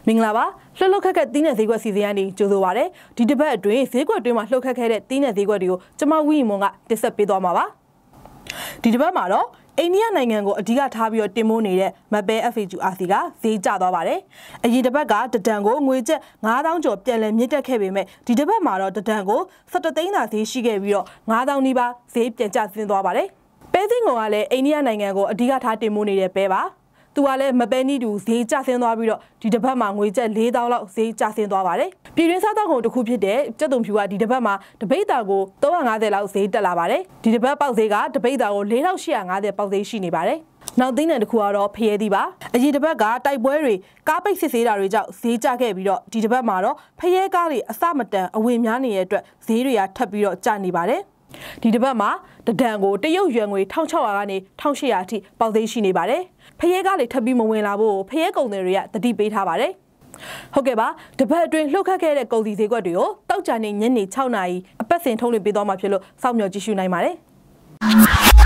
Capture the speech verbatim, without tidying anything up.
မင်္ဂလာပါလှုပ်လှုပ်ခက်ခက်တီးတဲ့ဈေးကွက်စီစဉ်ရနေကြိုဆိုပါရစေဒီတစ်ပတ်အတွင်းဈေးကွက်အတွင်းမှာလှုပ်ခက်ခဲ့တဲ့တီးတဲ့ဈေးကွက်တွေကိုကျွန်မဝီမွန်ကတင်ဆက်ပေးသွားမှာပါဒီတစ်ပတ်မှာတော့အိန္ဒိယနိုင်ငံကိုအဓိကထားပြီးတော့တင်မိုးနေတဲ့မပဲ F A Q R C ကဈေးကျသွားပါတယ်။အရင်တစ်ပတ်ကတဒံကိုငွေကျပ်ငါးသောင်းကျော်ပြန်လည်မြင့်တက်ခဲ့ပေမဲ့ဒီတစ်ပတ်မှာတော့တဒံကိုဆယ်တစ်သိန်းသာဈေးရှိခဲ့ပြီးတော့ငါးသောင်းနီးပါးဈေးပြန်ကျဆင်းသွားပါတယ်။ပဲစင်ကောင်ကလည်းအိန္ဒိယနိုင်ငံကိုအဓိကထားတင်မိုးနေတဲ့ပဲပါ။သူကလည်းမပဲနီးတူဈေးကျဆင်းသွားပြီးတော့ဒီတစ်ပတ်မှာငွေကျပ်လေးသောင်းလောက်ဈေးကျဆင်းသွားပါတယ်။ပြည်တွင်းစားသောက်ကုန်တစ်ခုဖြစ်တဲ့ကြက်သွန်ဖြူကဒီတစ်ပတ်မှာတပိတ်တာကိုသုံးရာငါးဆယ်လောက်ဈေးတက်လာပါတယ်။ဒီတစ်ပတ်ပေါက်ဈေးကတပိတ်တာကိုလေးထောင်ရှစ်ရာငါးဆယ်ပေါက်ဈေးရှိနေပါတယ်။နောက်သိန်းတန်တစ်ခုကတော့ဖရဲသီးပါ။အရင်တစ်ပတ်ကတိုက်ပွဲတွေကားပိတ်စစ်ဆေးတာတွေကြောင့်ဈေးကျခဲ့ပြီးတော့ဒီတစ်ပတ်မှာတော့ဖရဲကားတွေအစမတန်အဝင်များနေတဲ့အတွက်ဈေးတွေကထပ်ပြီးတော့ကျနေပါတယ်။ဒီတစ်ပတ်မှာတဒံကိုတရုတ်ရွှေငွေတစ်ထောင်ခြောက်ရာကနေတစ်ထောင်ရှစ်ရာအထိပေါက်ဈေးရှိနေပါတယ်။ဖရဲကားတွေထပ်ပြီးမဝင်လာဖို့ဖရဲကုန်တွေကတတိပေးထားပါတယ်။ဟုတ်ကဲ့ပါတပတ်အတွင်းလှုပ်ခတ်ခဲ့တဲ့ကုန်စည်ဈေးကွက်တွေကိုတောက်ကြနေညနေ၆နာရီအပတ်စဉ်ထုတ်လွှင့်ပေးသွားမှာဖြစ်လို့စောင့်မျှော်ကြည့်ရှုနိုင်ပါတယ်။